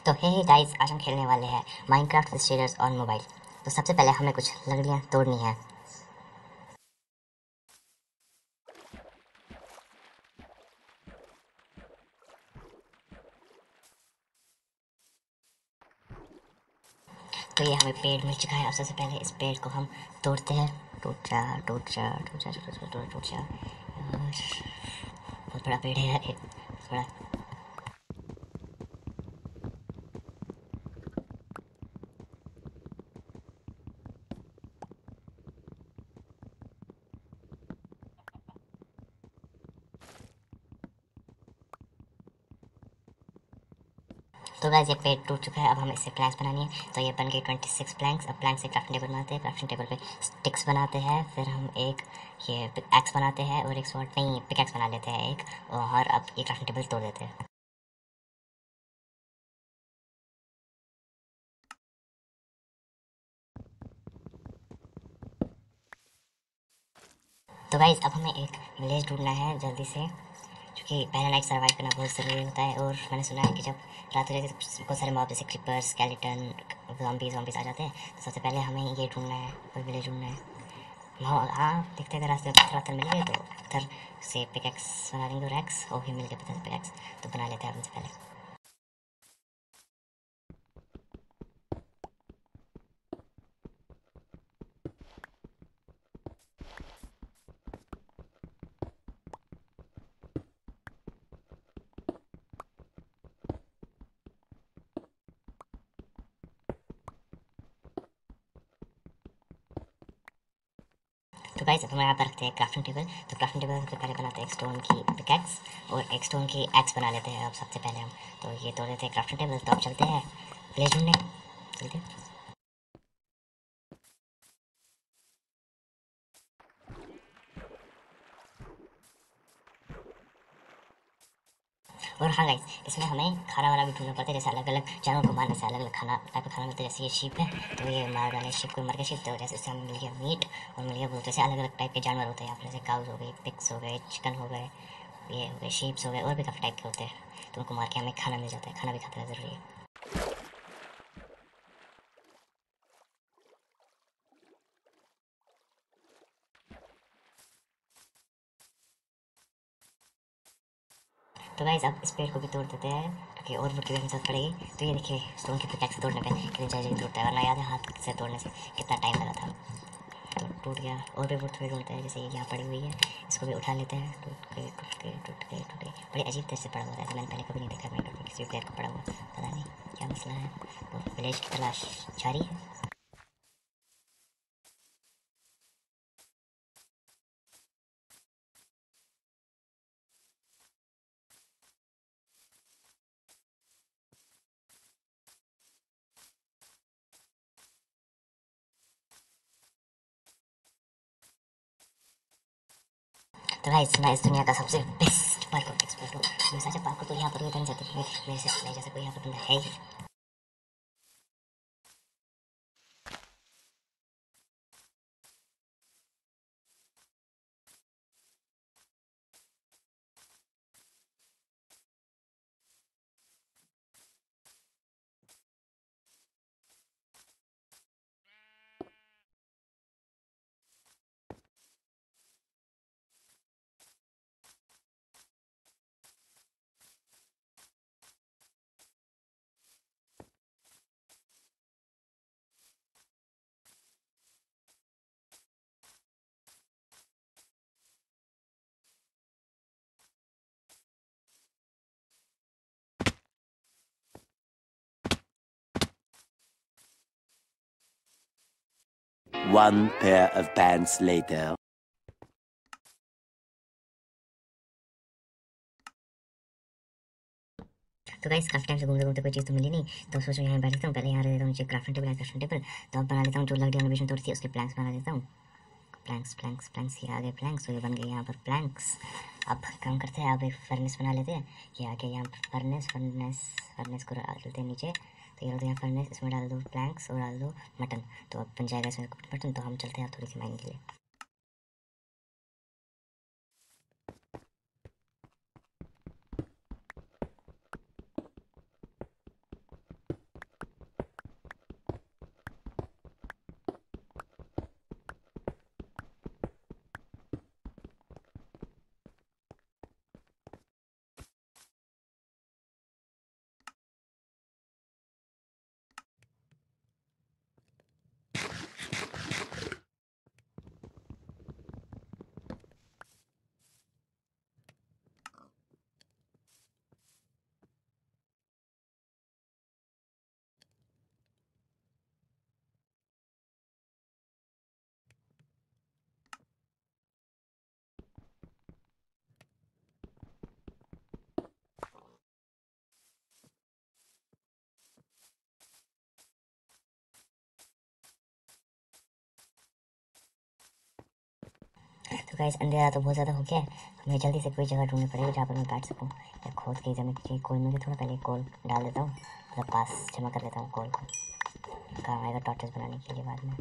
तो hey guys, आज हम खेलने वाले हैं Minecraft with shaders on mobile. तो सबसे पहले हमें कुछ लकड़ियाँ तोड़नी है। तो ये हमें पेड़ मिल चुका है। अब सबसे पहले इस पेड़ को हम तोड़ते हैं। टूट जा टूट जा टूट जा टूट जा टूट जा यार, बहुत बड़ा पेड़ है यार ये, बड़ा। तो गाइस, ये पेड़ टूट चुका है। अब हमें इससे प्लैंक्स बनानी है। तो ये बन गई 26 प्लैंक्स। अब प्लैंक से क्राफ्टिंग टेबल बनाते हैं। क्राफ्टिंग टेबल पे स्टिक्स बनाते हैं। फिर हम एक ये एक्स बनाते हैं और एक स्वॉर्ड नहीं पिकैक्स बना लेते हैं एक। और अब ये क्राफ्टिंग टेबल तोड़ देते हैं। तो गाइस, अब हमें एक विलेज ढूंढना है जल्दी से, क्योंकि पहला नाइट सर्वाइव करना बहुत ज़रूरी होता है। और मैंने सुना है कि जब रात हो जाती है तो बहुत सारे मॉब जैसे क्रीपर्स, स्केलेटन, ज़ॉम्बीज़ आ जाते हैं। तो सबसे पहले हमें ये ढूंढना है, कोई विलेज ढूंढना है। हाँ, देखते अगर रास्ते में पत्थर वत्थर मिल गए तो पत्थर से पिकैक्स बना लेंगे। और एक्स और भी मिल गए पत्थर पिकैक्स, तो बना लेते हैं सबसे पहले। तो गाइस, अब हम यहाँ पर रखते हैं क्राफ्टिंग टेबल। तो क्राफ्टिंग टेबल सबसे पहले बनाते हैं एक स्टोन की पिकैक्स और एक स्टोन की एक्स बना लेते हैं। अब सबसे पहले हम तो ये तोड़ देते हैं क्राफ्टिंग टेबल। तो अब चलते हैं विलेज ढूंढने, चलते हैं। और हाँ गाइस, इसमें हमें खाना वाना भी ढूंढना पड़ता है। जैसे अलग अलग जानवर को मारने से अलग अलग खाना टाइप का खाना मिलता है। जैसे ये शीप है तो ये मार डाले शीप को, मर गया शीप तो जैसे इससे हमें मिल गया मीट और मिल गया बहुत। जैसे अलग अलग टाइप के जानवर होते हैं यहाँ पर, जैसे काउज हो गई, पिग्स हो गए, चिकन हो गए, ये हो गए, शीप्स हो गए, और भी काफ़ी टाइप के होते हैं। तो उनको मार के हमें खाना मिल जाता है। खाना भी खाते रहना ज़रूरी है। तो गाइस, अब इस पेड़ को भी तोड़ देते हैं क्योंकि और वुड की भी हमें जरूरत पड़ेगी। तो ये देखिए, स्टोन की पिकैक्स तोड़ने पे कितनी जल्दी टूटता है, वरना याद है हाथ से तोड़ने से कितना टाइम लगा था। तो टूट गया। और भी वुड थोड़ी ढूंढते हैं, जैसे ये यहाँ पड़ी हुई है, इसको भी उठा लेते हैं। टूट गई टूट गई टूट गई टूट गई। बड़ी अजीब तरह से पड़ा हुआ था, ऐसा मैंने पहले कभी नहीं देखा। मैंने किसी भी पेड़ को पड़ा हुआ, पता नहीं क्या मसला है। तो विलेज की तलाश जारी है। तो गाइस, मैं इस दुनिया का सबसे बेस्ट पार्कोर एक्सपर्ट हूँ। मैं सच पार्कोर तो यहाँ पर भी बन जाती है, मेरे से नहीं जैसे कोई यहाँ पर बंदा है ही। One pair of pants later. तो गाइस, काफी टाइम से घूमते घूमते कोई चीज़ तो मिली नहीं। तो सोचो यहाँ बैठ लेता हूँ, पहले यहाँ रह लेता हूँ। नीचे क्राफ्टिंग टेबल है, क्राफ्टिंग टेबल। तो अब बना लेता हूँ जो लकड़ी हमने बीच में तोड़ी थी उसके प्लैंक्स बना लेता हूँ। प्लैंक्स प्लैंक्स प्लैंक्स, ये आ गए प्लैंक्स, तो ये बन गए यहाँ पर प्लैंक्स। अब काम करते हैं, अब एक फर्नेस बना लेते हैं। ये आ गया यहाँ पर फर्नेस। फर्नेस को डाल देते हैं नीचे। तो ये डाल दो यहाँ फर्नेस, इसमें डाल दो प्लैंक्स और डाल दो मटन। तो अब बन जाएगा इसमें मटन। तो हम चलते हैं थोड़ी सी माइनिंग के लिए। तो गाइस अंधेरा तो बहुत ज़्यादा हो गया है, हमें जल्दी से कोई जगह ढूंढनी पड़ेगी जहाँ पर मैं बैठ सकूँ या खोद के जमीन के कोल में भी थोड़ा पहले कोल डाल देता हूँ, मतलब पास जमा कर देता हूँ कोल को, काम आएगा टॉर्चेस बनाने के लिए बाद में।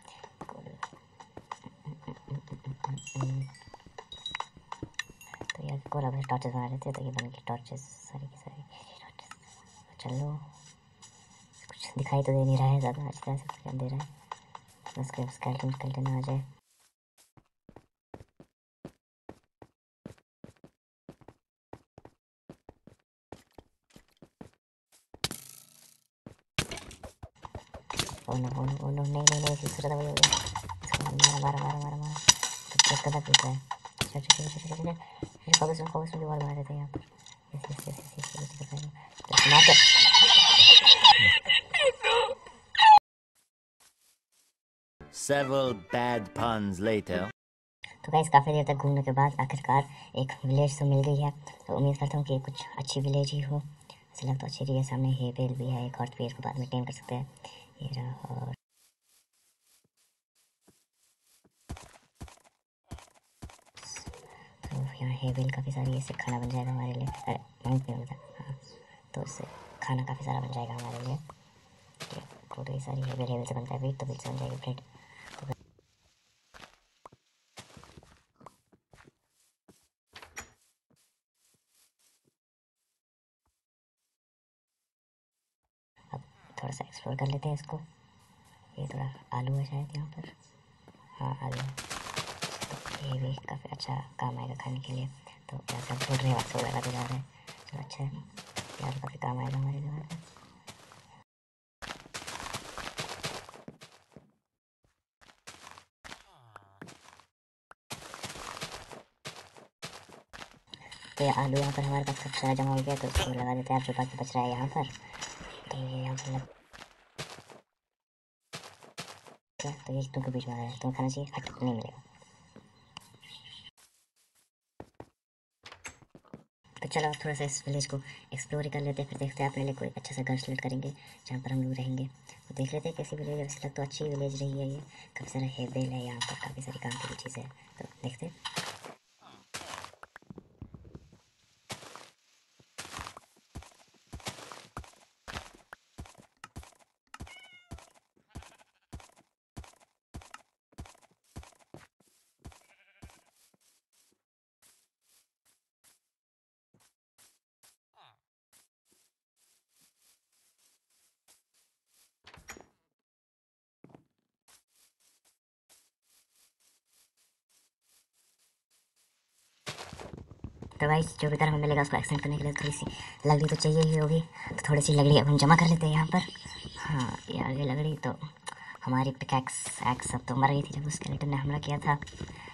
तो यार कोल अब टॉर्चेस बना लेते हैं, तो ये बन के टॉर्चेस सारी की सारी टॉर्चेस। चलो कुछ दिखाई तो दे नहीं रहा है ज़्यादा, अच्छी तरह से कुछ अंधेरा है, बस कोई स्केलेटन आ जाए। ओह नो नहीं दूसरा दवाई हो गया, इसको मारा तो चेक करना पड़ता है। चल फोकस में वॉल बना देते हैं यहाँ पर। Several bad puns later. तो गाइस काफ़ी देर तक घूमने के बाद आखिरकार एक विलेज तो मिल गई है, तो उम्मीद करता हूँ कि कुछ अच्छी विलेज ही हो। ऐसा लगता अच्छी रही है, सामने हे बेल भी है एक और पेड़ को बाद में टेम कर सकते हैं। ये रहा, और तो यहाँ हे बेल काफ़ी सारी, इससे खाना बन जाएगा हमारे लिए। अरे माउंट नहीं होता, हाँ तो इससे खाना काफ़ी सारा बन जाएगा हमारे लिए। थोड़ी सारी हे बेल से बनता है वेट, तो वेट से बन जाएगी ब्रेड। थोड़ा सा एक्सप्लोर कर लेते हैं इसको। ये थोड़ा आलू है शायद यहाँ पर, हाँ आलू है, तो ये भी काफ़ी अच्छा काम आएगा खाने के लिए। तो ऐसा ढूंढ रहे वक्त वगैरह तो जा रहा है, चलो अच्छा है, यार काफ़ी काम आएगा हमारे लिए। तो ये आलू यहाँ पर हमारे पास सब सारा जमा हो गया, तो इसको लगा देते हैं। आप जो बाकी बच रहा है यहाँ पर, तो ये यहाँ पर लग, तो ये तुमको बीच में आ रहा है, तुम्हें खाना चाहिए, हट नहीं मिलेगा। तो चलो अब थोड़ा सा इस विलेज को एक्सप्लोर कर लेते हैं, फिर देखते हैं अपने लिए कोई अच्छा सा घर सेलेक्ट करेंगे जहाँ पर हम लोग रहेंगे। तो देख लेते हैं कैसी विलेज है। वैसे लग तो अच्छी विलेज रही है ये, काफ़ी सारा हे बेल है यहाँ पर, काफ़ी सारी काम की चीज़ें है, तो देखते हैं। तो गाइस जो भी हमें मिलेगा उसको एक्सटेंड करने के लिए थोड़ी सी लकड़ी तो चाहिए ही होगी, तो थोड़ी सी लकड़ी अब हम जमा कर लेते हैं यहाँ पर। हाँ ये आ गई लकड़ी, तो हमारी पिकैक्स एक्स सब तो मर गई थी जब उस स्केलेटन ने हमला किया था।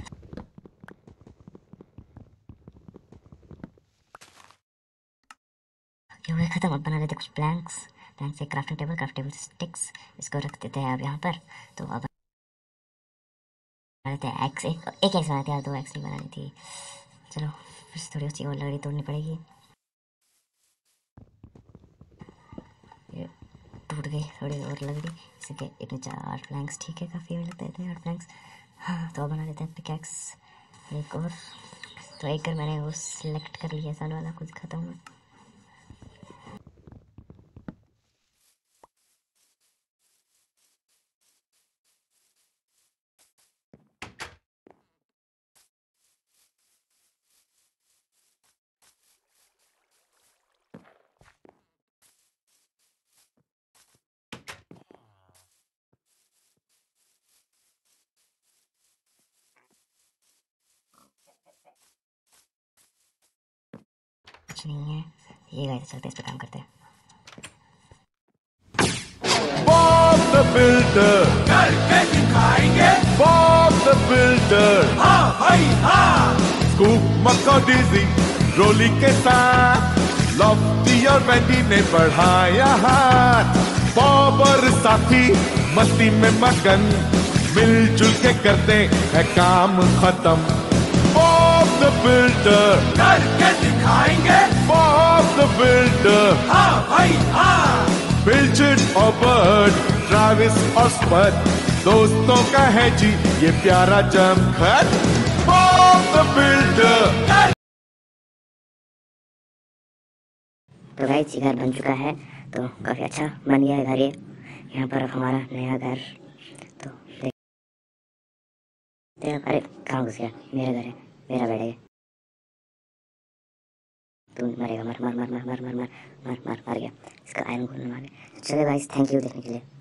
ये हो गया खत्म, अब बना लेते कुछ प्लैंक्स से क्राफ्टिंग टेबल स्टिक्स, इसको रख देते हैं अब यहाँ पर। तो अब बना लेते हैं एक्स, एक एक्स बनाते हैं, 2 एक्स नहीं बनानी थी। चलो फिर थोड़ी सी और लकड़ी तोड़नी पड़ेगी। ये टूट गई थोड़ी और लकड़ी, इसके इतने 4 प्लैंक्स ठीक है, काफ़ी मिल लगता है इतने 8 प्लैंक्स। हाँ तो अब बना लेते हैं पिकैक्स एक और। तो एक कर मैंने वो सिलेक्ट कर लिया, साल वाला कुछ खत्म हुआ। कुछ नहीं है, ये गाइस चलते इस पे काम करते हैं। Bob the Builder करके दिखाएंगे, Bob the Builder हाँ भाई हाँ। स्कूप मक्कोडीजी रोली के साथ लॉफ्टी और वेंडी ने बढ़ाया हाथ। बॉब और साथी मस्ती में मगन मिलजुल के करते हैं काम खत्म। Bob the Builder करके दिखाएंगे, Bob the Builder हाँ भाई हाँ। बिल्चर्ड और बर्ड, ट्रैविस और स्पड, दोस्तों का है जी ये प्यारा जमघट। the builder. तो गाइस ये घर बन चुका है, तो काफ़ी अच्छा बन गया है घर ये। यहाँ पर हमारा नया घर, तो देखते हैं। अरे कहाँ घुस गया? मेरा घर है, मेरा बेड है। तू मरेगा, मर मर मर मर मर मर मर मर मर मर गया। इसका आयरन खोलने वाले। चलो गाइस, थैंक यू देखने के लिए।